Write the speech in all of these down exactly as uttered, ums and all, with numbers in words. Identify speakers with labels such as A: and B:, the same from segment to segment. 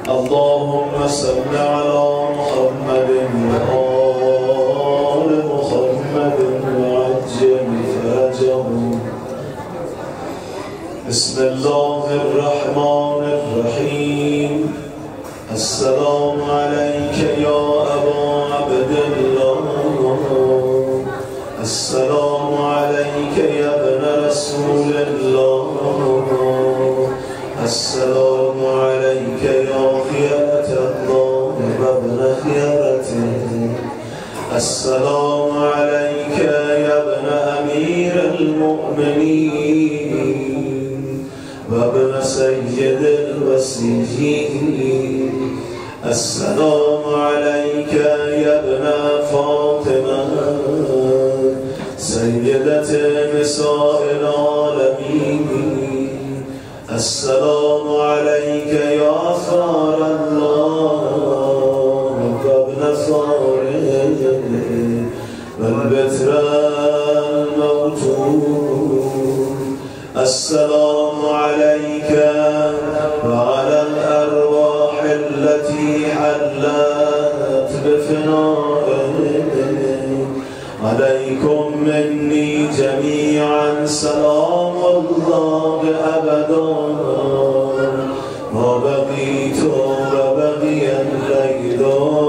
A: اللهم صل على محمد وآل محمد وعجل فرجهم. بسم الله الرحمن الرحيم. السلام عليك يا أبا عبد الله. السلام عليك يا ابن رسول الله. السلام عليك يا خيرة الله وابن خيرته. السلام عليك يا ابن أمير المؤمنين وابن سيد الوصيين. السلام عليك يا ابن فاطمة سيدة نساء العالمين. السلام عليك يا ثار الله وابن ثاره والبتر الموتور. السلام عليك وعلى الأرواح التي حلت بفنائك. عليكم مني جميعا سلام الله أبدا ما بقيت وبقي الليل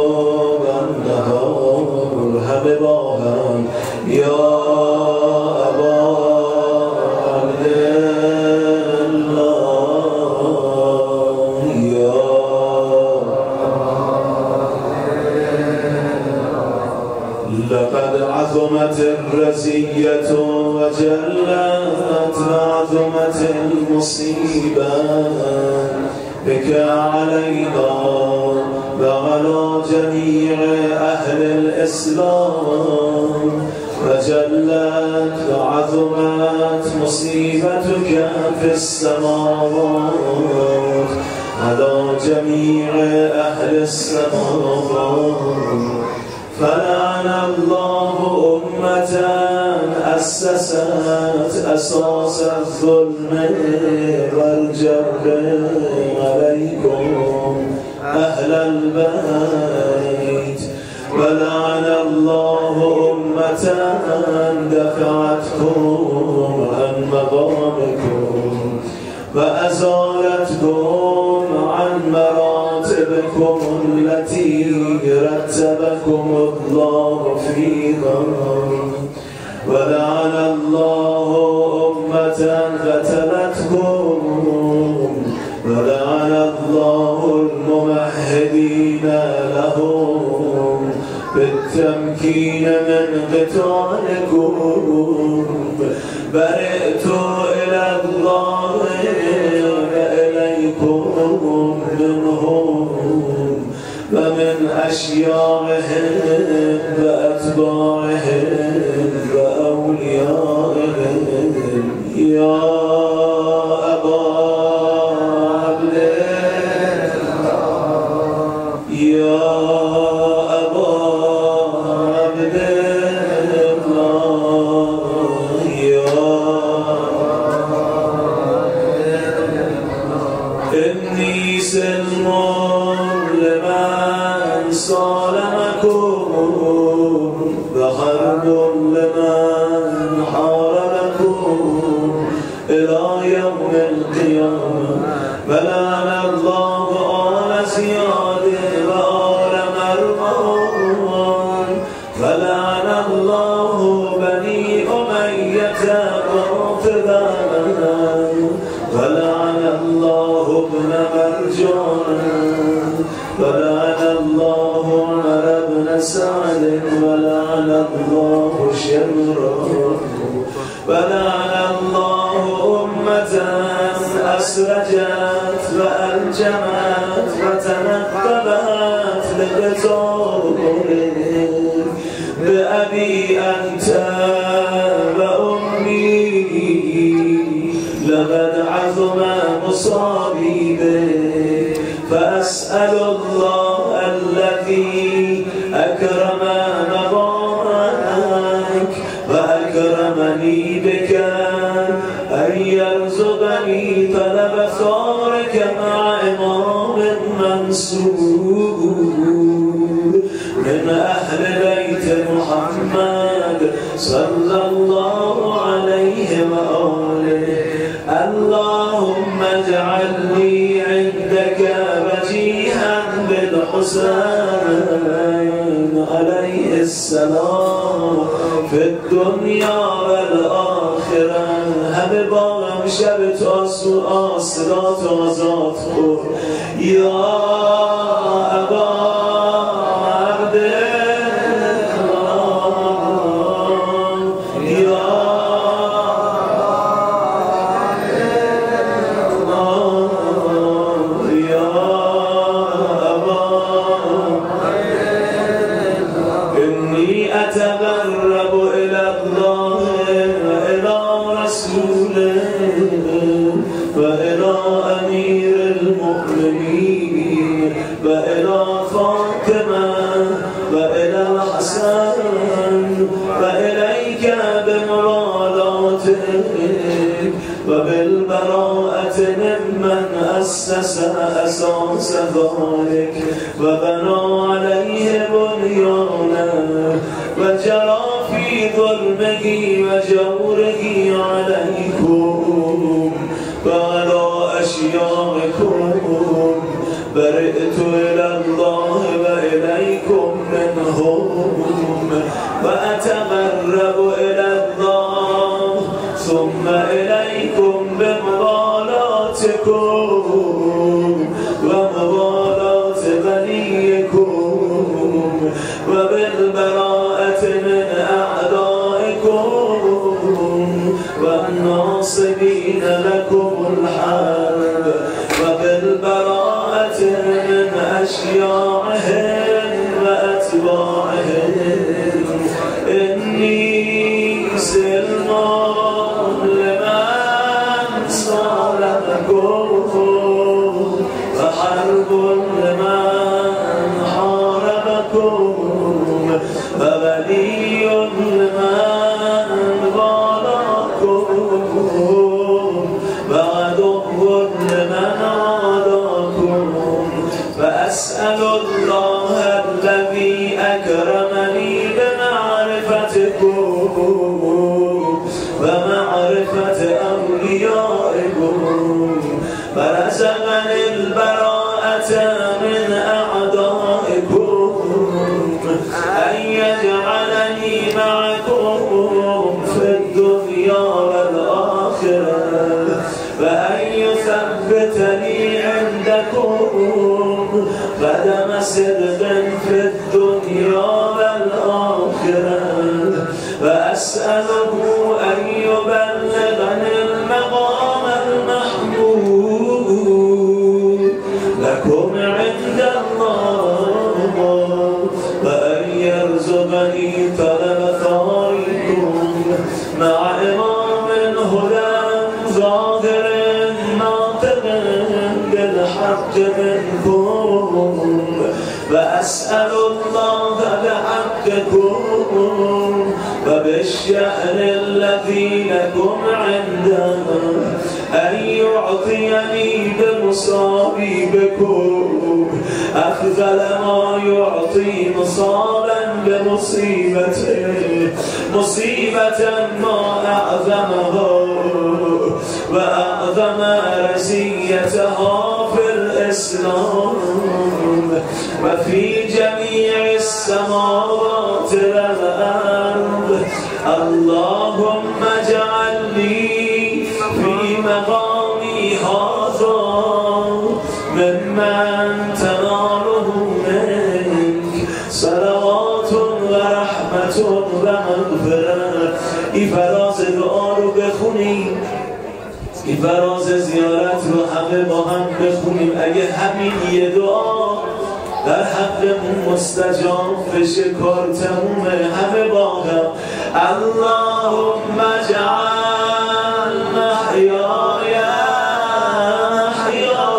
A: والنهار. حبيباها يا أبا عبد الله يا لقد عظمت الرزية وجلت وعظمت المصيبة بك علينا وعلى جميع أهل الإسلام. وجلت وعظمت مصيبتك في السماوات على جميع أهل السماوات. فلعن الله أمة أسست أساس الظلم والجبر عليكم أهل البيت. ولعن الله أمة دفعتكم عن مقامكم وأزالتكم عن مراتبكم التي رتبكم الله فيها. ولعن الله أمة قتلتكم. ولعن الله الممهدين لهم بالتمكين من قتالكم. برئت إلى الله وإليكم منهم ومن أشياعهم وأتباعهم وأوليائهم. يا أبا عبد الله يا أبا عبد الله يا إني سلم لمن صالمكم وحرب لمن حاربكم إلى يوم القيامة. ولعن الله آل زياد وآل مروان. ولعن الله بني أمية قاطبا. ولعن الله ابن مرجان. ولعن الله عمر بن سعد. ولعن الله شمرا. ولعن الله أمة أسرجت وأنجمت وتنقبت لقتالهم. بأبي أنت وأمي لقد عظم مصابي بك. فأسأل الله الذي أكرم مقامك وأكرمني بك أن يرزقني طلب ثارك مع إمام منصور من أهل بيت محمد صلى الله عليه وآله. اللهم اجعلني عندك وجيها بالحسين عليه السلام في الدنيا والآخرة. همه باغم شب تاسو آسرات آزاد خور یا ابا أتقرب إلى الله وإلى رسوله وإلى أمير المؤمنين وإلى فاطمة وإلى الحسن وإليك بموالاتك وبالبراءة ممن أسس أساس ذلك وبنى عليه بنيانه وجرى في ظلمه وجوره عليكم وعلى أشياعكم. برئت إلى الله وإليكم منهم وأتقرب إلى الله ثم إليكم بموالاتكم وموالاة بنيكم وبالبراءة من أعدائكم والناصبين لكم الحرب وبالبراءة من أشياعهم وأتباعهم. إني سلم لمن صالحكم وحرب لمن حاربكم وولي لمن بالاكم وعدو لمن عاداكم. فأسأل الله الذي أكرمني بمعرفتكم ومعرفة أوليائكم فرزقني البراءة من أعدائكم أن يجعلني معكم في الدنيا والآخرة وأن يثبتني عندكم قدم صدق في الدنيا والآخرة. وأسأله أن يبلغني المقام المحمود لكم عند الله وأن يرزقني طلب ثاركم مع إمام هدى ظاهر ناطق بالحق منكم. وأسأل الله بحقكم وبالشأن الذي لكم عنده أن يعطيني بمصابيبكم أفضل ما يعطي مصابا بمصيبته مصيبة ما أعظمها وأعظم رزيتها في الإسلام وفي جميع السماوات والأرض. اللهم اجعلني في مقامي هذا ممن تناله منك صلوات ورحمة ومغفرة. ای فراز دعا رو بخونیم، ای فراز زیارت رو همه با هم بخونیم. اگه همین یه دعا در حقمون مستجاب بشه کار تمومه. همه با هم اللهم اجعل محیای احیا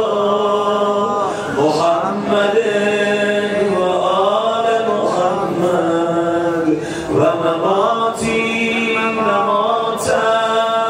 A: محمد و آل محمد و مماتی ممات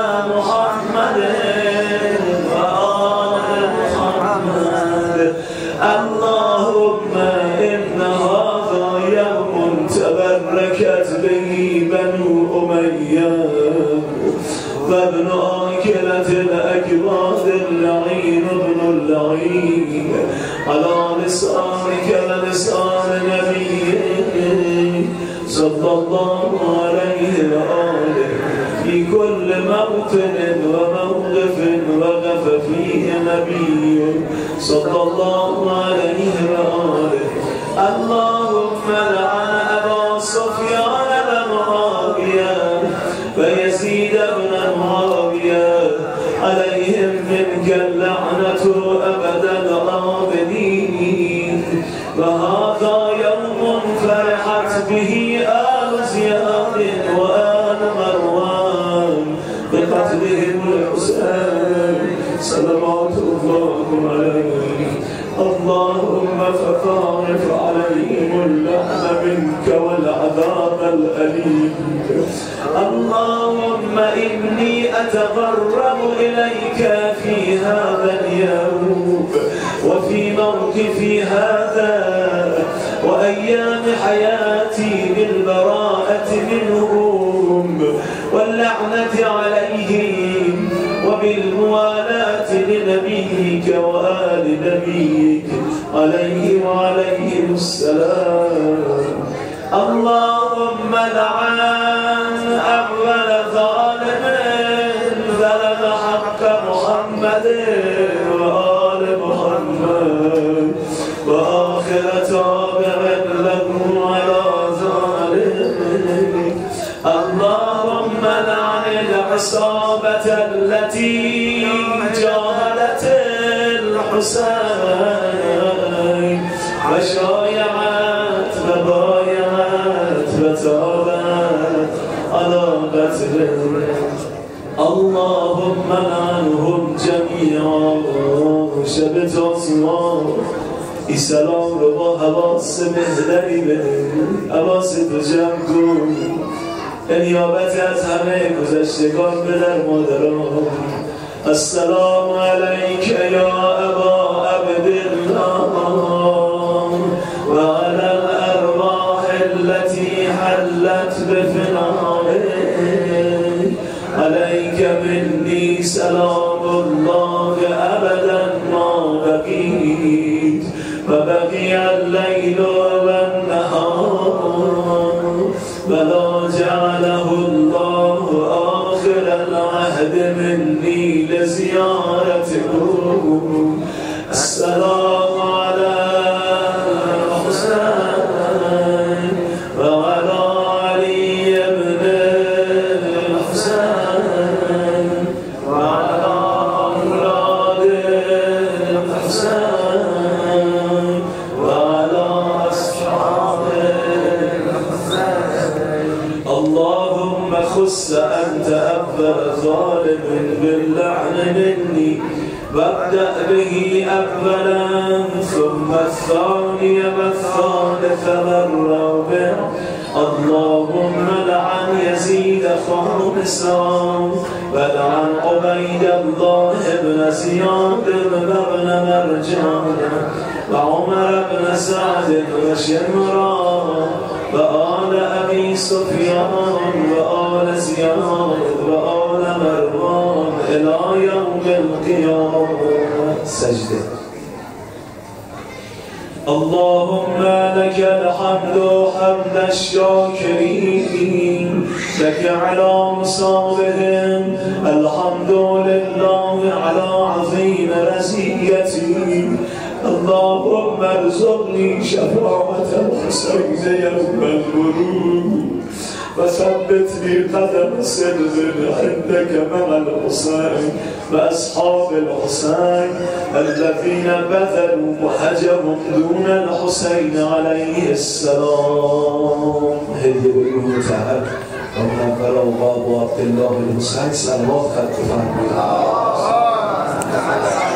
A: محمد و آل محمد اللهم إن هذا يوم تبركت به بنو أمية فابن آكلة الأكباد اللعين ابن اللعين على لسانك ولسان نبيك صلى الله عليه وآله في كل موطن وموقف وقف فيه نبي صلى الله عليه وآله. اللهم لعن أبا سفيان بن معاوية ويزيد بن معاوية عليهم منك اللعنة أبد الآبدين. وهذا يوم فرحت به آل زياد وآل مروان بقتلهم الحسين صلوات الله عليه. اللهم فطارف عليهم اللعن منك والعذاب الأليم. اللهم إني أتقرب إليك في هذا اليوم وفي موقفي هذا وأيام حياتي بالبراءة منهم واللعنة عليهم وبالموالاة لنبيك وآل نبيك عليه وعليهم السلام. اللهم لعن أول ظالم ظلم حق محمد وآل محمد وآخر تابع له على ذلك. اللهم لعن العصابة التي جاهدت الحسين وشايعت وبايعت وتابعت على قتله. اللهم لعنهم جميعا شبت اصوات سلام رو با حواس مهدری به حواس تو جمع کن نیابت از همه گذشتگان به در مادران. السلام علیک یا ابا عبدالله و علی الارواح التي حلت بفنائه علیک منی سلام الله ابدا ما بقیت و بقی اللیل و النهار ولا جعله الله آخر العهد مني لزيارتكم. السلام على الحسين وعلى علي بن الحسين وعلى أولاد الحسين وعلى أصحاب الحسين. اللهم خص أنت أول ظالم باللعن مني وابدأ به أولا ثم الثاني والثالث والرابع. اللهم لعن يزيد خامسا ولعن عبيد الله بن زياد بن مرجان وعمر بن سعد وشمران وآل أبي سفيان وآل زياد وآل مروان إلى يوم القيامة. سجده. اللهم لك الحمد حمد الشاكرين لك على مصابهم. الحمد لله على عظيم رزيتي. اللهم ارزقني شفاعة الحسين يوم الورود وثبت لي قدم صدق عندك مع الحسين وأصحاب الحسين الذين بذلوا وهجروا دون الحسين عليه السلام. هدي بالله تعالى ومن بلغ باب عبد الله الحسين صلوات خلق فرمود.